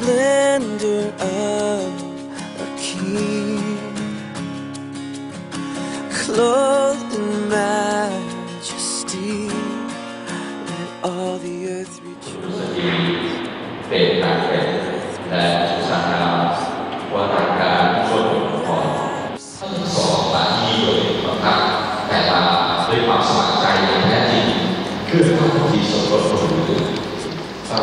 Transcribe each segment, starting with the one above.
splendor of a king, clothed in majesty, let all the earth rejoice. เป็นการเป็นและสุสานามวาระการช่วยผลพรทั้งสองมาที่โดยบังคับแต่มาด้วยความสมัครใจอย่างแท้จริงเพื่อทำที่สมบูรณ์ครับ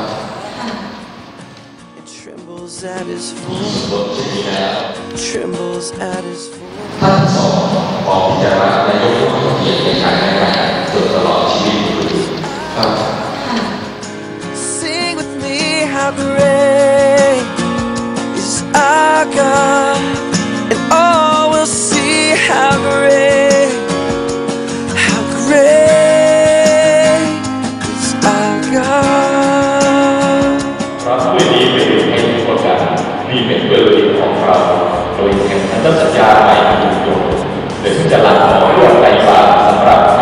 It trembles at his voice. Trembles at his voice. ท่านสองขอพิจารณาและยกความเกียรติในการให้การจนตลอดชีวิตครับ Sing with me, how great is our God, and all will see how great is our God. พระผู้นี้เป็นให้ทุกประการนี่เป็นเบอร์ลินของเราโดยแห่งพันธสัญญาใหม่ที่ถูกโดยจะหลั่งหล่อเรื่องไร้บาปสำหรับ